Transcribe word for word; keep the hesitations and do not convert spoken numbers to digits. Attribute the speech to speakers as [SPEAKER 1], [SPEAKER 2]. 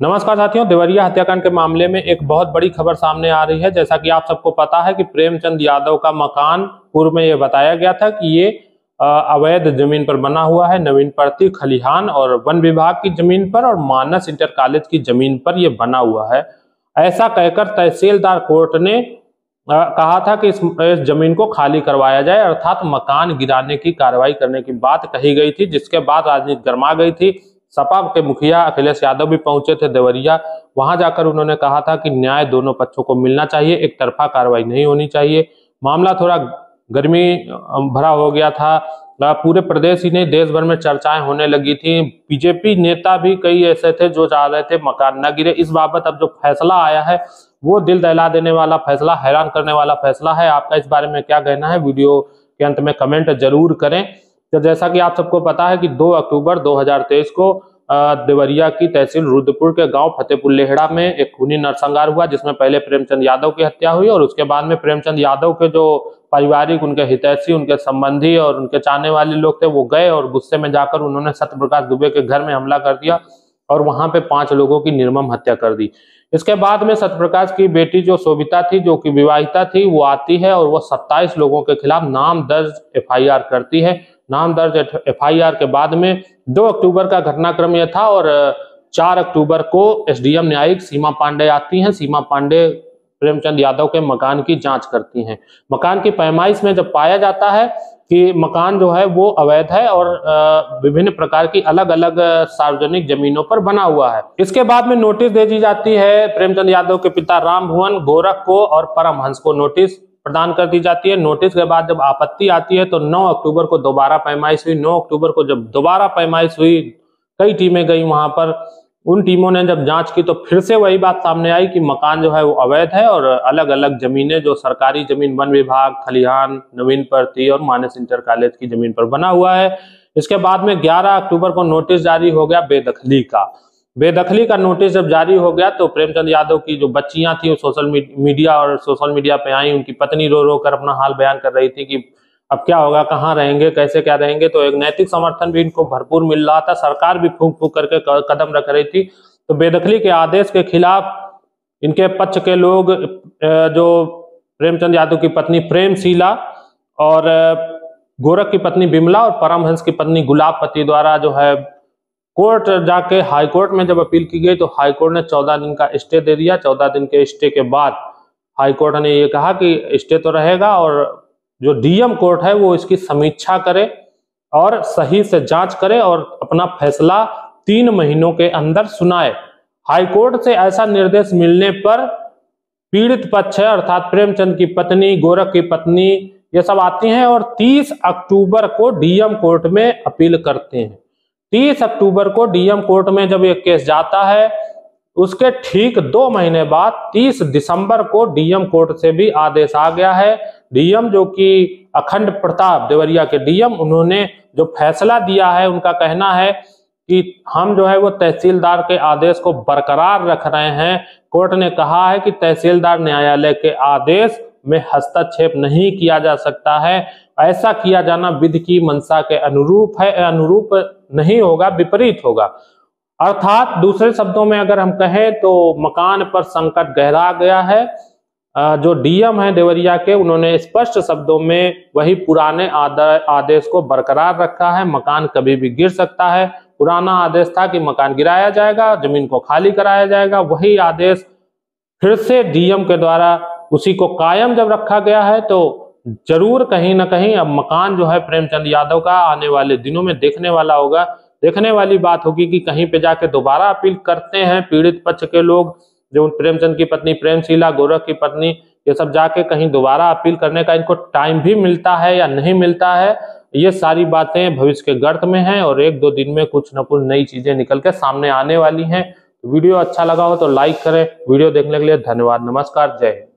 [SPEAKER 1] नमस्कार साथियों, देवरिया हत्याकांड के मामले में एक बहुत बड़ी खबर सामने आ रही है। जैसा कि आप सबको पता है कि प्रेमचंद यादव का मकान पूर्व में ये बताया गया था कि ये अवैध जमीन पर बना हुआ है। नवीन प्रति खलिहान और वन विभाग की जमीन पर और मानस इंटर कॉलेज की जमीन पर यह बना हुआ है। ऐसा कहकर तहसीलदार कोर्ट ने कहा था कि इस, इस जमीन को खाली करवाया जाए, अर्थात मकान गिराने की कार्रवाई करने की बात कही गई थी, जिसके बाद राजनीति गर्मा गई थी। सपा के मुखिया अखिलेश यादव भी पहुंचे थे देवरिया। वहां जाकर उन्होंने कहा था कि न्याय दोनों पक्षों को मिलना चाहिए, एक तरफा कार्रवाई नहीं होनी चाहिए। मामला थोड़ा गर्मी भरा हो गया था। पूरे प्रदेश ही नहीं, देश भर में चर्चाएं होने लगी थी। बीजेपी नेता भी कई ऐसे थे जो चाह रहे थे मकान न गिरे। इस बाबत अब जो फैसला आया है वो दिल दहला देने वाला फैसला, हैरान करने वाला फैसला है। आपका इस बारे में क्या कहना है, वीडियो के अंत में कमेंट जरूर करें। तो जैसा कि आप सबको पता है कि दो अक्टूबर दो हज़ार तेईस को देवरिया की तहसील रुद्रपुर के गांव फतेहपुर लेहड़ा में एक खूनी नरसंहार हुआ, जिसमें पहले प्रेमचंद यादव की हत्या हुई और उसके बाद में प्रेमचंद यादव के जो पारिवारिक, उनके हितैषी, उनके संबंधी और उनके चाहने वाले लोग थे, वो गए और गुस्से में जाकर उन्होंने सत्यप्रकाश दुबे के घर में हमला कर दिया और वहां पे पांच लोगों की निर्मम हत्या कर दी। इसके बाद में सत्यप्रकाश की बेटी जो शोभिता थी, जो कि विवाहिता थी, वो आती है और वो सत्ताईस लोगों के खिलाफ नाम दर्ज एफ आई आर करती है। नाम दर्ज एफ आई आर के बाद में दो अक्टूबर का घटनाक्रम यह था और चार अक्टूबर को एस डी एम न्यायिक सीमा पांडे आती हैं। सीमा पांडे प्रेमचंद यादव के मकान की जांच करती हैं। मकान की पैमाइश में जब पाया जाता है कि मकान जो है वो अवैध है और विभिन्न प्रकार की अलग अलग सार्वजनिक जमीनों पर बना हुआ है, इसके बाद में नोटिस दे दी जाती है। प्रेमचंद यादव के पिता राम भुवन, गोरख को और परमहंस को नोटिस प्रदान कर दी जाती है। नोटिस के बाद जब आपत्ति आती है तो नौ अक्टूबर को दोबारा पैमाइश हुई। नौ अक्टूबर को जब दोबारा पैमाइश हुई, कई टीमें गई वहां पर। उन टीमों ने जब जांच की तो फिर से वही बात सामने आई कि मकान जो है वो अवैध है और अलग अलग जमीनें, जो सरकारी जमीन, वन विभाग, खलिहान, नवीन प्रति और मानस इंटर कॉलेज की जमीन पर बना हुआ है। इसके बाद में ग्यारह अक्टूबर को नोटिस जारी हो गया बेदखली का। बेदखली का नोटिस जब जारी हो गया तो प्रेमचंद यादव की जो बच्चियां थी वो सोशल मीडिया और सोशल मीडिया पे आई। उनकी पत्नी रो रो कर अपना हाल बयान कर रही थी कि अब क्या होगा, कहाँ रहेंगे, कैसे क्या रहेंगे। तो एक नैतिक समर्थन भी इनको भरपूर मिल रहा था। सरकार भी फूंक फूंक करके कदम रख रही थी। तो बेदखली के आदेश के खिलाफ इनके पक्ष के लोग, जो प्रेमचंद यादव की पत्नी प्रेमशीला और गोरख की पत्नी बिमला और परमहंस की पत्नी गुलाबपति द्वारा जो है कोर्ट जाके हाई कोर्ट में जब अपील की गई तो हाई कोर्ट ने चौदह दिन का स्टे दे दिया। चौदह दिन के स्टे के बाद हाई कोर्ट ने ये कहा कि स्टे तो रहेगा और जो डी एम कोर्ट है वो इसकी समीक्षा करे और सही से जांच करे और अपना फैसला तीन महीनों के अंदर सुनाए। हाई कोर्ट से ऐसा निर्देश मिलने पर पीड़ित पक्ष है, अर्थात प्रेमचंद की पत्नी, गोरख की पत्नी, ये सब आती हैं और तीस अक्टूबर को डी एम कोर्ट में अपील करते हैं। तीस अक्टूबर को डी एम कोर्ट में जब ये केस जाता है, उसके ठीक दो महीने बाद तीस दिसंबर को डी एम कोर्ट से भी आदेश आ गया है। डी एम जो कि अखंड प्रताप, देवरिया के डी एम, उन्होंने जो फैसला दिया है, उनका कहना है कि हम जो है वो तहसीलदार के आदेश को बरकरार रख रहे हैं। कोर्ट ने कहा है कि तहसीलदार न्यायालय के आदेश में हस्तक्षेप नहीं किया जा सकता है। ऐसा किया जाना विधि की मंशा के अनुरूप है, अनुरूप नहीं होगा, विपरीत होगा। अर्थात दूसरे शब्दों में अगर हम कहें तो मकान पर संकट गहरा गया है। जो डी एम है देवरिया के, उन्होंने स्पष्ट शब्दों में वही पुराने आदेश को बरकरार रखा है। मकान कभी भी गिर सकता है। पुराना आदेश था कि मकान गिराया जाएगा, जमीन को खाली कराया जाएगा। वही आदेश फिर से डी एम के द्वारा उसी को कायम जब रखा गया है तो जरूर कहीं ना कहीं अब मकान जो है प्रेमचंद यादव का आने वाले दिनों में देखने वाला होगा। देखने वाली बात होगी कि कहीं पे जाके दोबारा अपील करते हैं पीड़ित पक्ष के लोग, जो प्रेमचंद की पत्नी प्रेमशीला, गोरख की पत्नी, ये सब जाके कहीं दोबारा अपील करने का इनको टाइम भी मिलता है या नहीं मिलता है। ये सारी बातें भविष्य के गर्त में हैं और एक दो दिन में कुछ न कुछ नई चीजें निकल के सामने आने वाली हैं। वीडियो अच्छा लगा हो तो लाइक करें। वीडियो देखने के लिए धन्यवाद। नमस्कार, जय हिंद।